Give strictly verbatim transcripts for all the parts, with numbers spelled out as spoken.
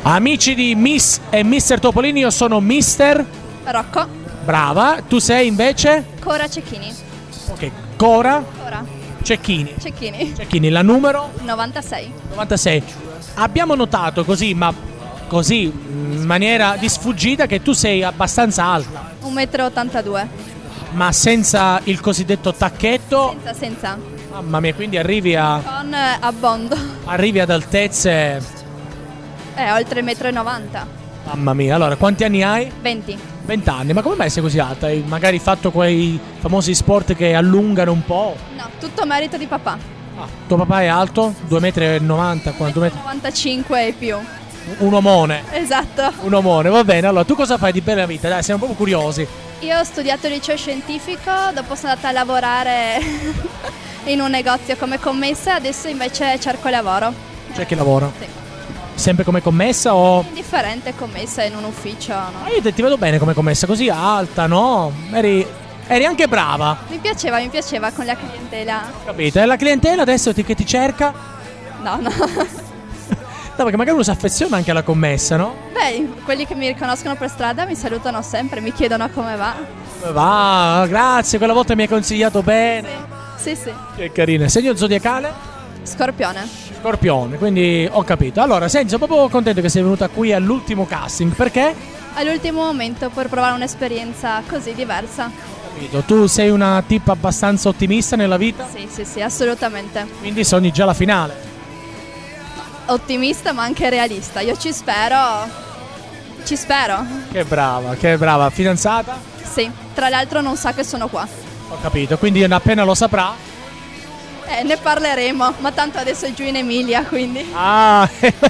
Amici di Miss e mister Topolini, io sono mister Rocco. Brava, tu sei invece? Cora Cecchini. Ok, Cora Cora Cecchini. Cecchini. Cecchini, la numero? novantasei. novantasei. Abbiamo notato così, ma così in maniera di sfuggita, che tu sei abbastanza alta, un metro e ottantadue. ma senza il cosiddetto tacchetto. Senza, senza. Mamma mia, quindi arrivi a Con eh, abbondo. arrivi ad altezze. È oltre il metro e novanta. Mamma mia, allora quanti anni hai? venti. venti anni, ma come mai sei così alta? Hai magari fatto quei famosi sport che allungano un po'? No, tutto merito di papà. Ah, tuo papà è alto? due metri e novanta, quanto metri? novantacinque e più. Un omone. Esatto. Un omone, va bene. Allora, tu cosa fai di bella vita? Dai, siamo proprio curiosi. Io ho studiato il liceo scientifico, dopo sono andata a lavorare in un negozio come commessa, adesso invece cerco lavoro. C'è chi lavora? Sì. Sempre come commessa o... Indifferente commessa in un ufficio, no? Ah, io te, ti vedo bene come commessa, così alta, no? Eri, eri anche brava, Mi piaceva, mi piaceva con la clientela. capito? E la clientela adesso ti, che ti cerca? No, no. No, perché magari uno si affeziona anche alla commessa, no? Beh, quelli che mi riconoscono per strada mi salutano sempre, mi chiedono come va. Come va? Grazie, quella volta mi hai consigliato bene. Sì, sì. Che carina. Segno zodiacale? Scorpione. Scorpione, quindi ho capito. Allora, senti, sono proprio contento che sei venuta qui all'ultimo casting, perché? All'ultimo momento per provare un'esperienza così diversa. Capito, tu sei una tipa abbastanza ottimista nella vita, Sì, sì, sì, assolutamente. quindi sogni già la finale. Ottimista ma anche realista. Io ci spero. Ci spero. Che brava, che brava. Fidanzata? Sì. Tra l'altro non sa che sono qua. Ho capito, quindi appena lo saprà. Eh, ne parleremo. Ma tanto adesso è giù in Emilia, quindi. Ah,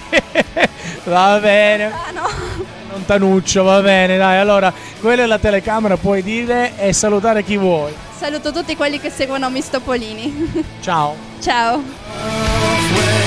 va bene. Ah no. Lontanuccio, va bene, dai. Allora, quella è la telecamera, puoi dire e salutare chi vuoi. Saluto tutti quelli che seguono Miss Topolini. Ciao. Ciao.